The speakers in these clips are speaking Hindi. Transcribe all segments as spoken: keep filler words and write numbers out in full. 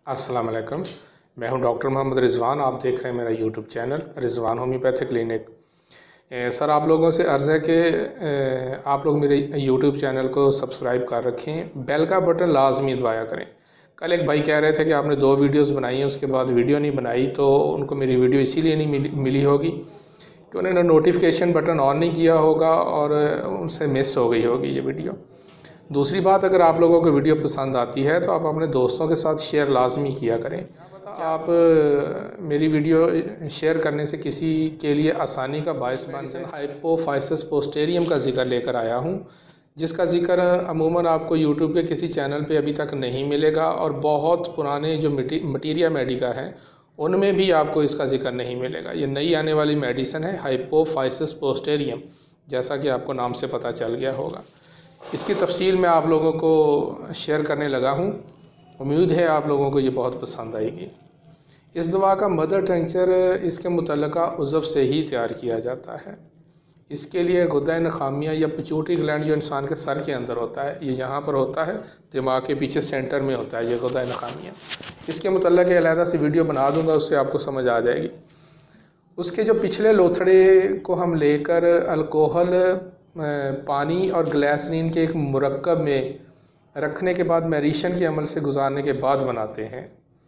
अस्सलाम वालेकुम। मैं हूं डॉक्टर मोहम्मद रिजवान। आप देख रहे हैं मेरा YouTube channel Rizwan homoeopathy clinic. ए, सर आप लोगों से अर्ज़ है कि ए, आप लोग मेरे यूट्यूब चैनल को सब्सक्राइब कर रखें, बेल का बटन लाजमी दबाया करें। कल एक भाई कह रहे थे कि आपने दो वीडियोस बनाई हैं, उसके बाद वीडियो नहीं बनाई, तो उनको मेरी वीडियो इसीलिए नहीं मिली मिली होगी कि उन्होंने नोटिफिकेशन बटन ऑन नहीं किया होगा और उनसे मिस हो गई होगी ये वीडियो। दूसरी बात, अगर आप लोगों को वीडियो पसंद आती है तो आप अपने दोस्तों के साथ शेयर लाजमी किया करें। क्या आप मेरी वीडियो शेयर करने से किसी के लिए आसानी का बायस बन जाए। हाइपोफाइसिस पोस्टेरियम का जिक्र लेकर आया हूँ, जिसका जिक्र अमूमन आपको यूट्यूब के किसी चैनल पे अभी तक नहीं मिलेगा और बहुत पुराने जो मटीरिया मेडिका हैं उनमें भी आपको इसका जिक्र नहीं मिलेगा। ये नई आने वाली मेडिसिन है हाइपोफाइसिस पोस्टेरियम, जैसा कि आपको नाम से पता चल गया होगा। इसकी तफसील मैं आप लोगों को शेयर करने लगा हूँ। उम्मीद है आप लोगों को ये बहुत पसंद आएगी। इस दवा का मदर टिंचर इसके मुतल्लिका उज़व से ही तैयार किया जाता है। इसके लिए गुदा नखामिया या पिट्यूटरी ग्लैंड जो इंसान के सर के अंदर होता है, ये यहाँ पर होता है, दिमाग के पीछे सेंटर में होता है ये गुदा नखामिया। इसके मुतल्लिक अलहदा से वीडियो बना दूँगा, उससे आपको समझ आ जाएगी। उसके जो पिछले लोथड़े को हम लेकर अल्कोहल, पानी और ग्लाइसरीन के एक मुरक्कब में रखने के बाद मैरिशन के अमल से गुजारने के बाद बनाते हैं।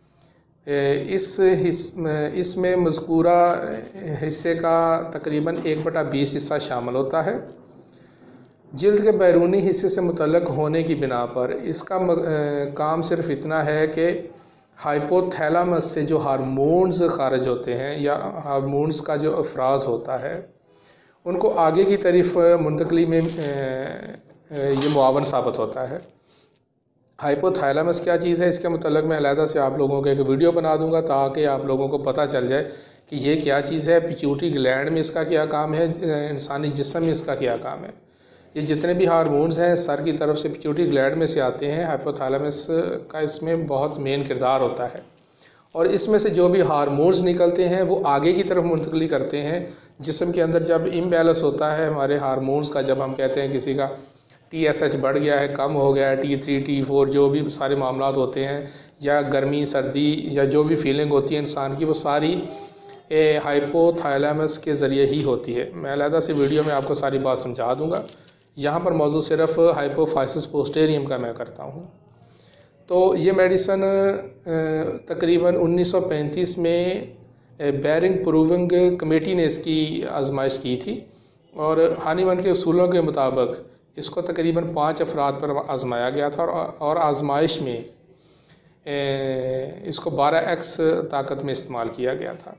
इस हिस इसमें मज़कूरा हिस्से का तकरीबन एक बटा बीस हिस्सा शामिल होता है। जिल्द के बैरूनी हिस्से से मुतल्लक होने की बिना पर इसका काम सिर्फ इतना है कि हाइपोथैलामस से जो हार्मोन्स खारिज होते हैं या हार्मोन्स का जो अफराज होता है उनको आगे की तरफ मुंतकली में ये मुआवन साबित होता है। हाइपोथैलामस क्या चीज़ है, इसके मुतल्लिक मैं अलहदा से आप लोगों को एक वीडियो बना दूंगा ताकि आप लोगों को पता चल जाए कि ये क्या चीज़ है। पिट्यूटरी ग्लैंड में इसका क्या काम है, इंसानी जिस्म में इसका क्या काम है। ये जितने भी हार्मोन्स हैं सर की तरफ से पिट्यूटरी ग्लैंड में से आते हैं। हाइपोथैलामस का इसमें बहुत मेन किरदार होता है और इसमें से जो भी हार्मोन्स निकलते हैं वो आगे की तरफ मुंतकली करते हैं जिस्म के अंदर। जब इम्बैलेंस होता है हमारे हार्मोन्स का, जब हम कहते हैं किसी का टी एस एच बढ़ गया है, कम हो गया है, टी थ्री टी फोर जो भी सारे मामलात होते हैं, या गर्मी सर्दी या जो भी फीलिंग होती है इंसान की, वो सारी हाइपोथैलामस के ज़रिए ही होती है। मैं अलहदा से वीडियो में आपको सारी बात समझा दूँगा। यहाँ पर मौजूद सिर्फ हाइपोफाइसिस पोस्टेरियम का मैं करता हूँ। तो ये मेडिसन तकरीबन उन्नीस सौ पैंतीस में बैरिंग प्रूविंग कमेटी ने इसकी आजमाइश की थी और हानीमन के उसूलों के मुताबिक इसको तकरीबन पाँच अफराद पर आजमाया गया था और आजमाइश में इसको बारह एक्स ताकत में इस्तेमाल किया गया था।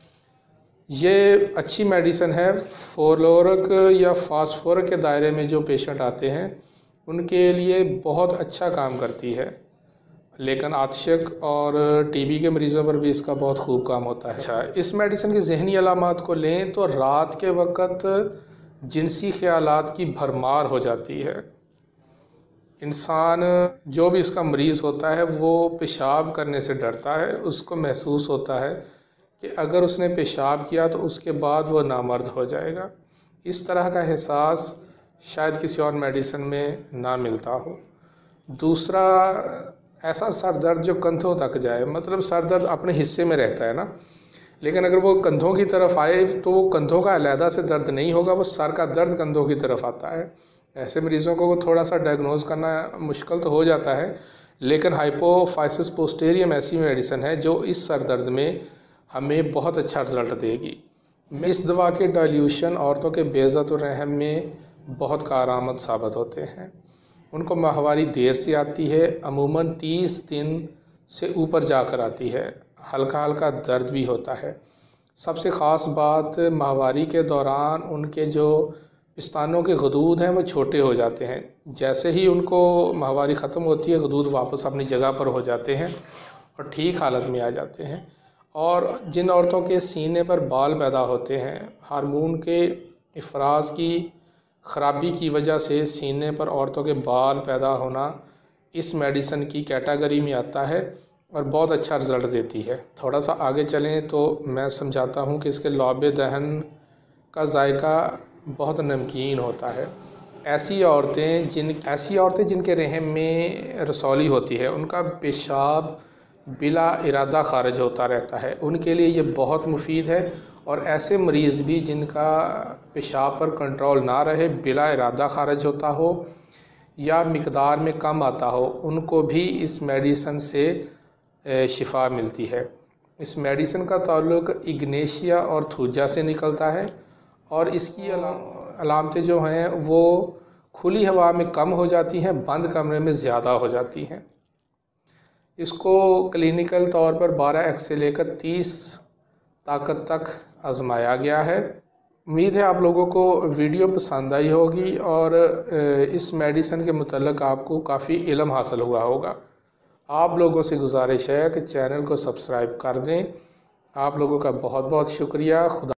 ये अच्छी मेडिसिन है। फ्लोरिक या फास्फोरक के दायरे में जो पेशेंट आते हैं उनके लिए बहुत अच्छा काम करती है, लेकिन आतशक और टीबी के मरीज़ों पर भी इसका बहुत खूब काम होता है। अच्छा, इस मेडिसिन की ज़हनी अलामात को लें तो रात के वक़्त जिनसी ख़यालात की भरमार हो जाती है। इंसान जो भी इसका मरीज़ होता है वो पेशाब करने से डरता है। उसको महसूस होता है कि अगर उसने पेशाब किया तो उसके बाद वो नामर्द हो जाएगा। इस तरह का एहसास शायद किसी और मेडिसिन में ना मिलता हो। दूसरा, ऐसा सर दर्द जो कंधों तक जाए, मतलब सर दर्द अपने हिस्से में रहता है ना, लेकिन अगर वो कंधों की तरफ आए तो वो कंधों का अलहदा से दर्द नहीं होगा, वो सर का दर्द कंधों की तरफ आता है। ऐसे मरीज़ों को थोड़ा सा डायग्नोज करना मुश्किल तो हो जाता है, लेकिन हाइपोफाइसिस पोस्टेरियम ऐसी मेडिसिन है जो इस सर दर्द में हमें बहुत अच्छा रिज़ल्ट देगी। इस दवा के डाइल्यूशन औरतों के बेज़त और रहम में बहुत कारआमद साबित होते हैं। उनको माहवारी देर से आती है, अमूमन तीस दिन से ऊपर जाकर आती है। हल्का हल्का दर्द भी होता है। सबसे ख़ास बात, माहवारी के दौरान उनके जो पिस्तानों के गदूद हैं वो छोटे हो जाते हैं। जैसे ही उनको माहवारी ख़त्म होती है गदूद वापस अपनी जगह पर हो जाते हैं और ठीक हालत में आ जाते हैं। और जिन औरतों के सीने पर बाल पैदा होते हैं, हार्मोन के इफराज की ख़राबी की वजह से सीने पर औरतों के बाल पैदा होना इस मेडिसिन की कैटेगरी में आता है और बहुत अच्छा रिज़ल्ट देती है। थोड़ा सा आगे चलें तो मैं समझाता हूँ कि इसके लौब दहन का जायका बहुत नमकीन होता है। ऐसी औरतें जिन ऐसी औरतें जिनके रहम में रसौली होती है, उनका पेशाब बिला इरादा ख़ारिज होता रहता है, उनके लिए ये बहुत मुफीद है। और ऐसे मरीज़ भी जिनका पेशाब पर कंट्रोल ना रहे, बिला इरादा ख़ारिज होता हो या मिकदार में कम आता हो, उनको भी इस मेडिसन से शिफा मिलती है। इस मेडिसन का ताल्लुक़ इग्नेशिया और थूजा से निकलता है और इसकी अलामतें जो हैं वो खुली हवा में कम हो जाती हैं, बंद कमरे में ज़्यादा हो जाती हैं। इसको क्लिनिकल तौर पर बारह एक्स से लेकर तीस ताकत तक आजमाया गया है। उम्मीद है आप लोगों को वीडियो पसंद आई होगी और इस मेडिसन के मुतल्लिक़ आपको काफ़ी इल्म हासिल हुआ होगा। आप लोगों से गुजारिश है कि चैनल को सब्सक्राइब कर दें। आप लोगों का बहुत बहुत शुक्रिया। खुदा